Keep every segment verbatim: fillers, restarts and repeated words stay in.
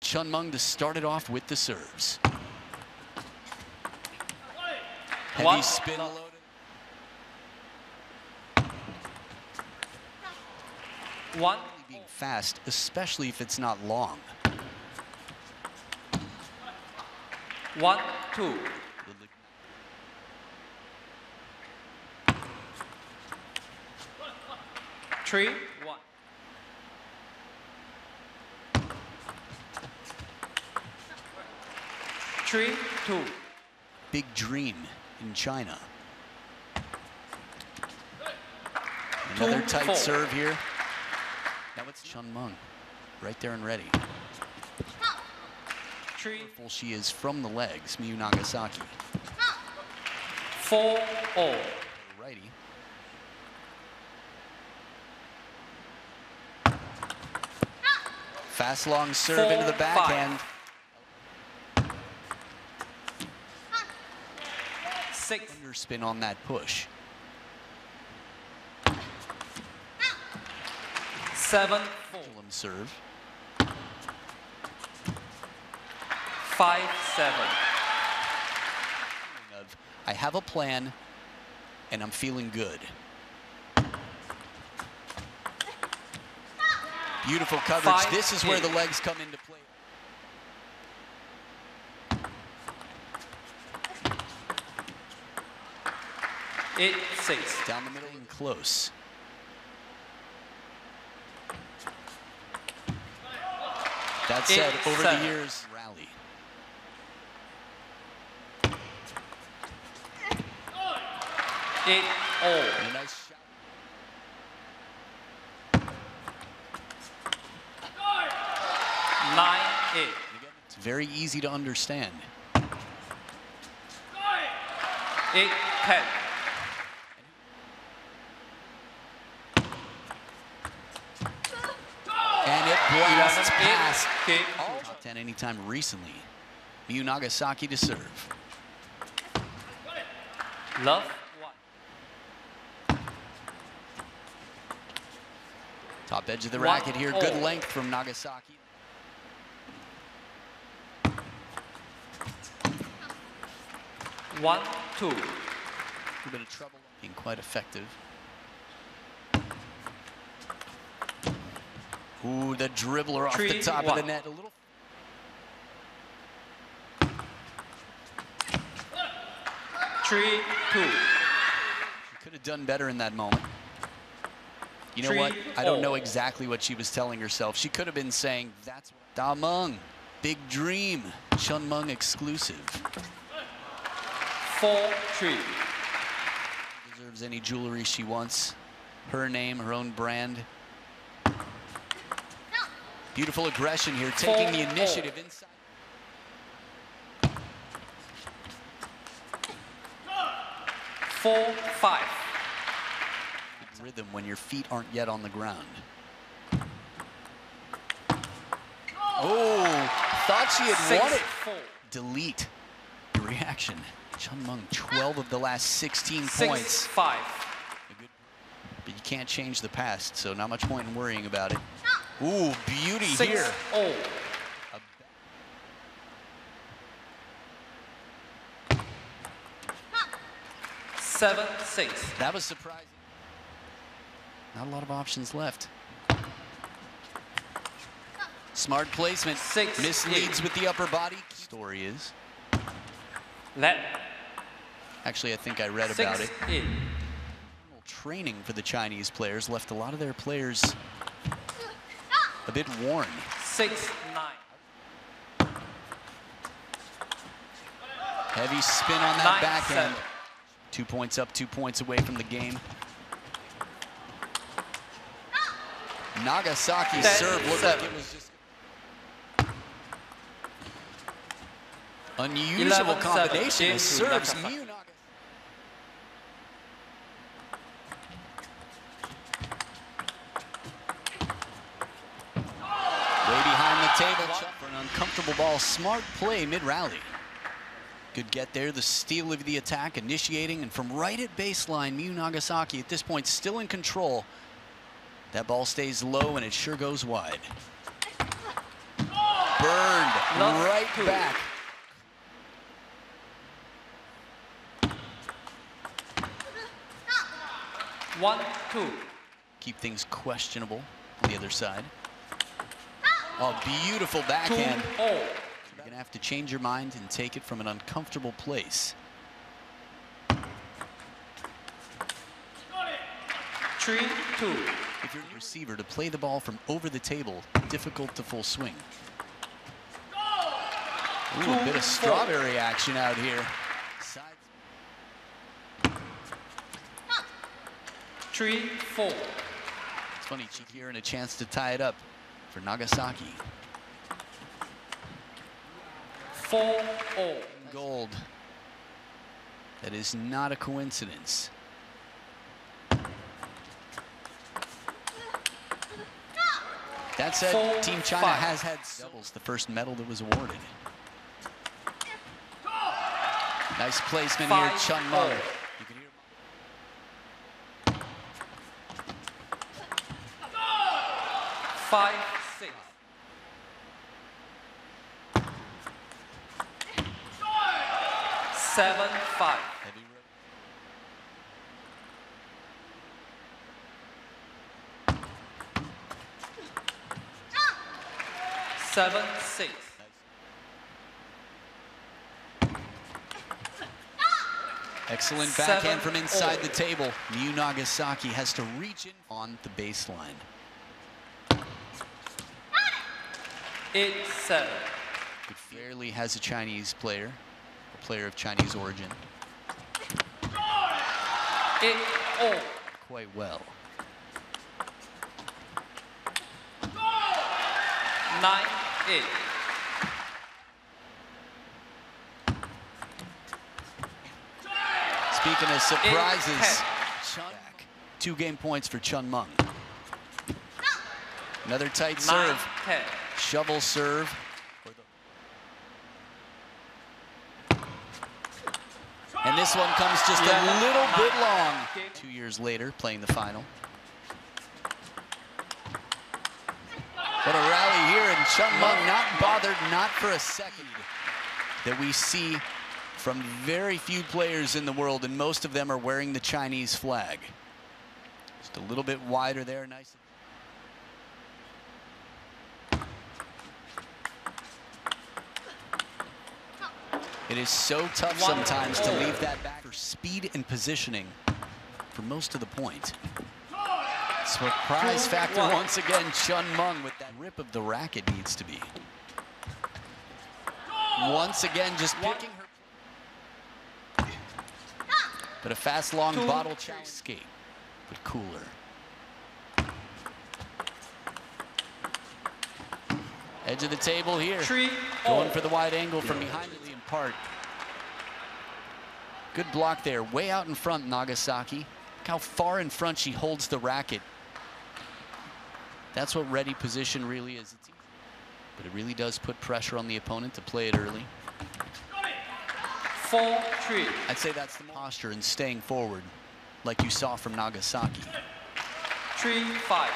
Chun Meng to start it off with the serves. Heavy One. spin loaded. One. Being fast, especially if it's not long. One, two. Three, one. Three, two. Big dream in China. Another Two, tight four. serve here. Now it's Chun Meng, right there and ready. Three, Powerful she is from the legs, Miyu Nagasaki. four, all. Righty. Fast long serve Four, into the backhand. Six, Underspin on that push. seven, four. Pendulum serve. Five, seven. Of, I have a plan, and I'm feeling good. Beautiful coverage. Five, this is where eight. the legs come into play. Eight, six. Down the middle and close. That said, Eight, over seven. the years, rally. Eight, all. And a nice shot. Nine, eight. And again, it's very easy to understand. Eight, ten. And it blasts Eleven, eight. past Okay. all top ten anytime recently. Miyu Nagasaki to serve. Love, one. Top edge of the One, racket here. Good all. length from Nagasaki. One, two. A bit of trouble. Being quite effective. Ooh, the dribbler off the Three, top one. of the net. A little. Three, two. She could have done better in that moment. You know Three, what? I don't know all. exactly what she was telling herself. She could have been saying, that's what Da Meng, big dream, Chun Meng exclusive. Four, three. Deserves any jewelry she wants. Her name, her own brand. Beautiful aggression here, taking the Four, initiative all. inside. Four, five. Rhythm when your feet aren't yet on the ground. Oh, thought she had Six, won it. four. Delete the reaction. Chun Meng, twelve of the last sixteen Six, points. five. But you can't change the past, so not much point in worrying about it. Ooh, beauty Six, here. all. Seven, six. That was surprising. Not a lot of options left. Smart placement. Six, Misleads eight. with the upper body. Story is. Let. Actually, I think I read Six, about it. eight. Training for the Chinese players left a lot of their players a bit worn. Six, nine. Heavy spin on that Nine, backhand. seven. Two points up, two points away from the game. Nagasaki's Ten, serve looked seven. like it was just unusual Eleven, combination seven. of serves. Nagasaki. Miyu Nagasaki. Way behind the table for an uncomfortable ball. Smart play mid-rally. Good get there, the steal of the attack, initiating, and from right at baseline, Miyu Nagasaki at this point still in control. That ball stays low, and it sure goes wide. Bird Love right two. back. One, two. Keep things questionable on the other side. Oh, beautiful Two, backhand. all. You're going to have to change your mind and take it from an uncomfortable place. Three, two. If you're a receiver, to play the ball from over the table, difficult to full swing. Ooh, a bit of strawberry action out here. Sides. Three, four. It's funny, cheek here and a chance to tie it up for Nagasaki. Four, all. Gold. That is not a coincidence. That said, Four, Team China five. has had doubles, the first medal that was awarded. Nice placement Five, here, Chun all. Meng. You can hear Five, six. Seven, five. heavy Seven, six. Excellent Seven, backhand from inside all. the table. Miyu Nagasaki has to reach in on the baseline. Eight, seven. But fairly has a Chinese player, a player of Chinese origin, Eight, all. quite well. Nine, eight. Speaking of surprises, Eight, Chun two game points for Chun Meng. Another tight Nine, serve, ten. shovel serve. And this one comes just a Eleven, little bit nine. long. Okay. Two years later, playing the final. What a rally here, and Chun Meng not bothered, not for a second, that we see from very few players in the world, and most of them are wearing the Chinese flag. Just a little bit wider there, nice. It is so tough One, sometimes to all. leave that back for speed and positioning for most of the point. Surprise Two, factor one. once again, Chun Meng with that rip of the racket needs to be. Once again, just One. picking her. But a fast, long Two, bottle three. chow skate, but cooler. Edge of the table here. Three, Going all. for the wide angle from behind the part. Good block there, way out in front, Nagasaki. Look how far in front she holds the racket. That's what ready position really is. It's easy, but it really does put pressure on the opponent to play it early. Four, three. I'd say that's the posture and staying forward, like you saw from Nagasaki. Three, five.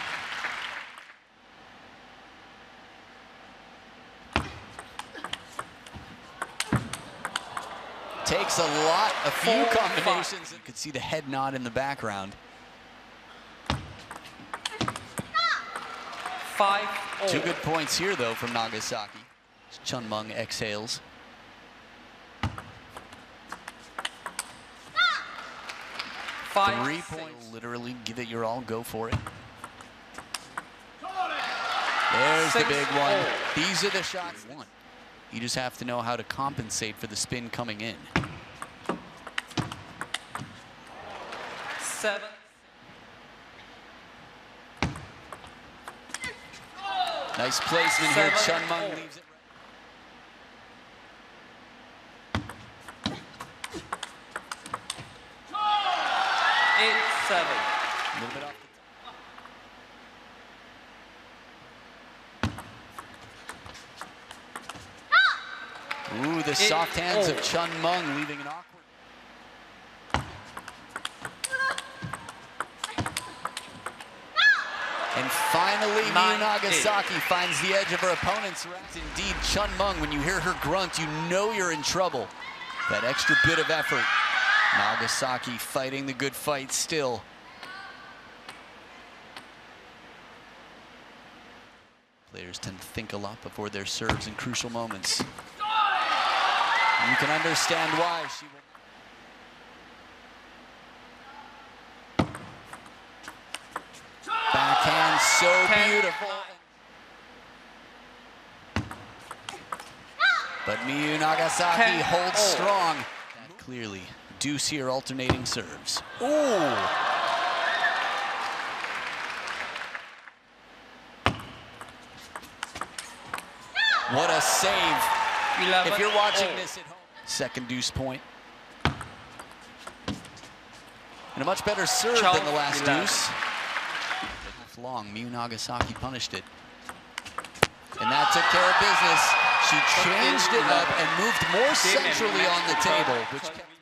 Takes a lot, a few Four, combinations. You could see the head nod in the background. Five, all. Two good points here, though, from Nagasaki. Chun Meng exhales. Five, Three six. points. Literally, give it your all, go for it. There's Six, the big one. all. These are the shots you want. You just have to know how to compensate for the spin coming in. Seven. Nice placement here. Seven, Chun Meng all. leaves it. Eight, seven. A little bit off the top. Ooh, the soft hands of all. Chun Meng leaving an awkward. And finally, Finally, Miyu Nine, Nagasaki eight. finds the edge of her opponent's rack. Indeed, Chun Meng, when you hear her grunt, you know you're in trouble. That extra bit of effort. Nagasaki fighting the good fight still. Players tend to think a lot before their serves in crucial moments. And you can understand why. She will... Backhand so Ten. beautiful. But Miyu Nagasaki Ten. holds Oh. strong. That clearly. Deuce here alternating serves. Ooh. What a save. eleven. If you're watching oh. this at home. Second deuce point. And a much better serve twelve, than the last eleven. deuce. Long, Miyu Nagasaki punished it. And that took care of business. She changed it up and moved more centrally on the table, which kept